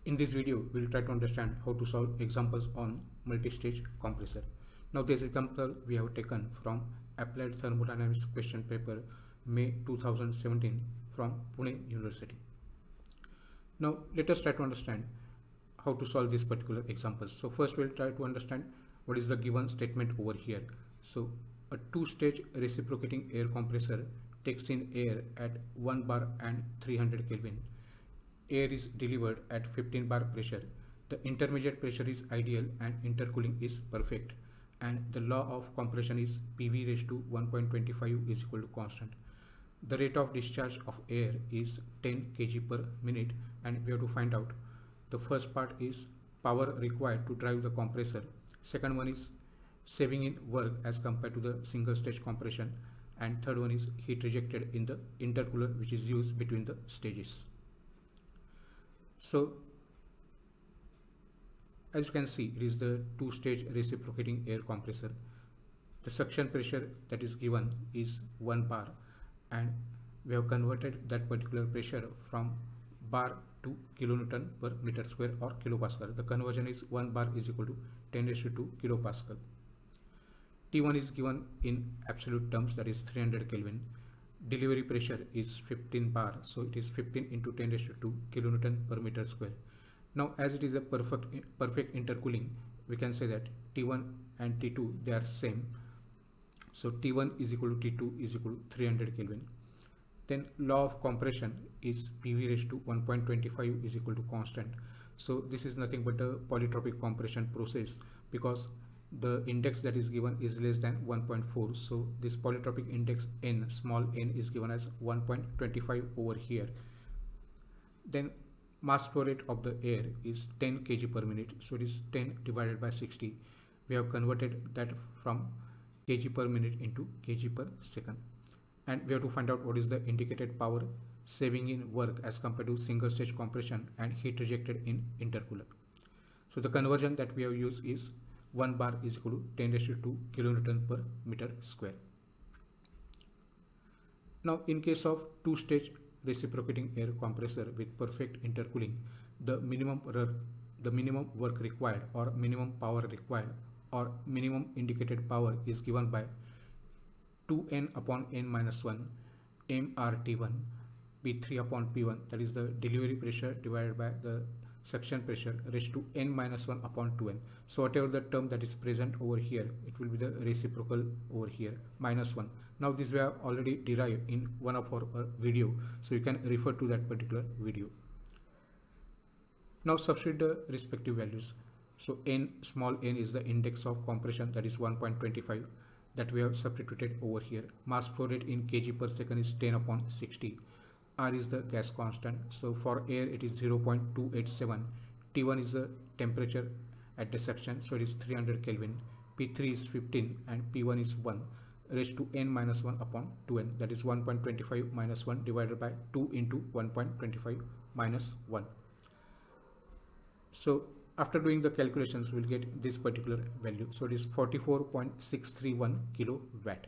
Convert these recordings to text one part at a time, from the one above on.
In this video, we'll try to understand how to solve examples on multistage compressor. Now this example we have taken from Applied Thermodynamics question paper May 2017 from Pune University. Now let us try to understand how to solve these particular examples. So first we'll try to understand what is the given statement over here. So a two-stage reciprocating air compressor takes in air at 1 bar and 300 Kelvin. Air is delivered at 15 bar pressure. The intermediate pressure is ideal and intercooling is perfect. And the law of compression is PV raised to 1.25 is equal to constant. The rate of discharge of air is 10 kg per minute, and we have to find out. The first part is power required to drive the compressor. Second one is saving in work as compared to the single stage compression. And third one is heat rejected in the intercooler which is used between the stages. So as you can see, it is the two-stage reciprocating air compressor. The suction pressure that is given is 1 bar, and we have converted that particular pressure from bar to kilonewton per meter square or kilopascal. The conversion is 1 bar is equal to 10⁻²² kilopascal. T1 is given in absolute terms, that is 300 Kelvin. Delivery pressure is 15 bar, so it is 15 into 10⁻² kilonewton per meter square. Now as it is a perfect intercooling, we can say that T1 and T2 they are same. So T1 is equal to T2 is equal to 300 Kelvin. Then law of compression is PV raised to 1.25 is equal to constant. So this is nothing but a polytropic compression process, because the index that is given is less than 1.4. So this polytropic index n, small n, is given as 1.25 over here. Then mass flow rate of the air is 10 kg per minute. So it is 10 divided by 60. We have converted that from kg per minute into kg per second. And we have to find out what is the indicated power saving in work as compared to single stage compression and heat rejected in intercooler. So the conversion that we have used is 1 bar is equal to 10⁻² kilonewton per meter square. Now in case of two-stage reciprocating air compressor with perfect intercooling, the minimum work required or minimum power required or minimum indicated power is given by 2n upon n minus 1 mRT1 P3 upon P1, that is the delivery pressure divided by the suction pressure raised to n minus 1 upon 2n. So whatever the term that is present over here, it will be the reciprocal over here, minus 1. Now this we have already derived in one of our video, so you can refer to that particular video. Now substitute the respective values. So n, small n, is the index of compression, that is 1.25, that we have substituted over here. Mass flow rate in kg per second is 10 upon 60. R is the gas constant. So for air it is 0.287. T1 is the temperature at the suction, so it is 300 Kelvin. P3 is 15 and P1 is 1 raised to n minus 1 upon 2n, that is 1.25 minus 1 divided by 2 into 1.25 minus 1. So after doing the calculations, we'll get this particular value. So it is 44.631 kilowatt.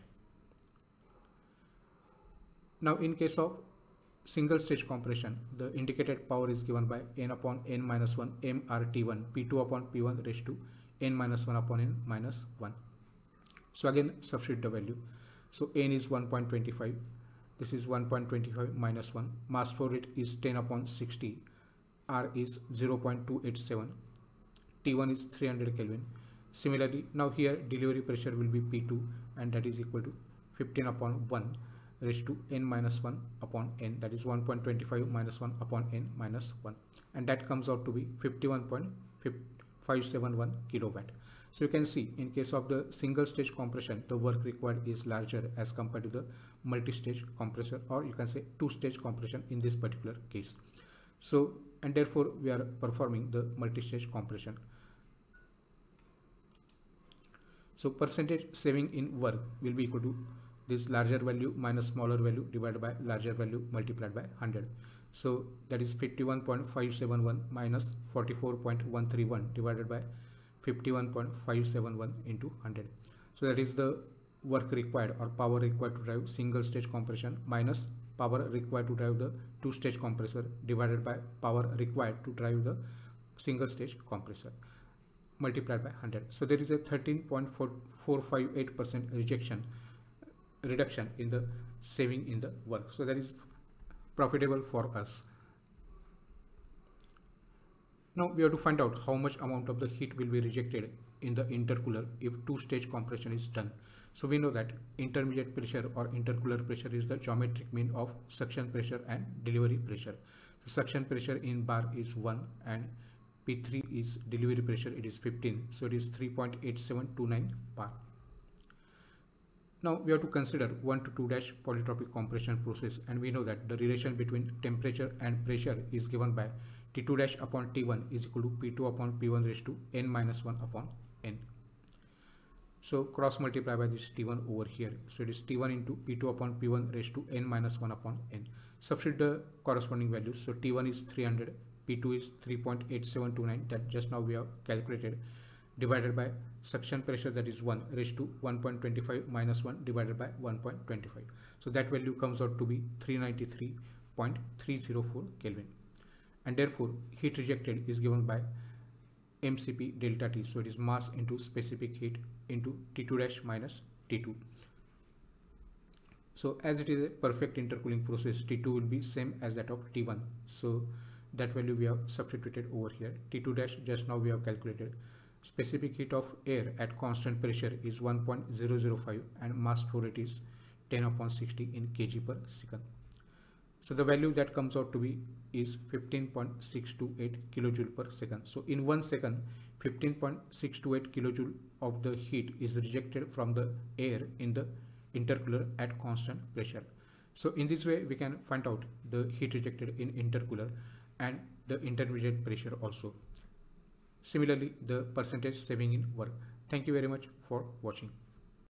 Now in case of single stage compression, the indicated power is given by n upon n minus 1 mRT1 P2 upon P1 raised to n minus 1 upon n minus 1. So again substitute the value. So n is 1.25, this is 1.25 minus 1. Mass flow rate is 10 upon 60. R is 0.287. T1 is 300 Kelvin. Similarly, now here delivery pressure will be P2, and that is equal to 15 upon 1 raised to n minus 1 upon n, that is 1.25 minus 1 upon n minus 1, and that comes out to be 51.571 kilowatt. So you can see in case of the single stage compression, the work required is larger as compared to the multi-stage compressor, or you can say two-stage compression in this particular case. So and therefore we are performing the multi-stage compression. So percentage saving in work will be equal to this larger value minus smaller value divided by larger value multiplied by 100. So that is 51.571 minus 44.131 divided by 51.571 into 100. So that is the work required or power required to drive single stage compression minus power required to drive the two-stage compressor divided by power required to drive the single stage compressor multiplied by 100. So there is a 13.458% reduction in the saving in the work. So that is profitable for us. Now we have to find out how much amount of the heat will be rejected in the intercooler if two-stage compression is done. So we know that intermediate pressure or intercooler pressure is the geometric mean of suction pressure and delivery pressure. So suction pressure in bar is 1 and P3 is delivery pressure, it is 15. So it is 3.8729 bar. Now we have to consider 1 to 2 dash polytropic compression process, and we know that the relation between temperature and pressure is given by T2 dash upon T1 is equal to P2 upon P1 raised to n minus 1 upon n. So cross multiply by this T1 over here. So it is T1 into P2 upon P1 raised to n minus 1 upon n. Substitute the corresponding values. So T1 is 300, P2 is 3.8729 that just now we have calculated, divided by suction pressure, that is 1 raised to 1.25 minus 1 divided by 1.25. So that value comes out to be 393.304 Kelvin. And therefore heat rejected is given by mCp delta T. So it is mass into specific heat into T2 dash minus T2. So as it is a perfect intercooling process, T2 will be same as that of T1. So that value we have substituted over here. T2 dash just now we have calculated. Specific heat of air at constant pressure is 1.005 and mass flow rate is 10 upon 60 in kg per second. So the value that comes out to be is 15.628 kilojoule per second. So in 1 second, 15.628 kilojoule of the heat is rejected from the air in the intercooler at constant pressure. So in this way, we can find out the heat rejected in intercooler and the intermediate pressure also. Similarly, the percentage saving in work. Thank you very much for watching.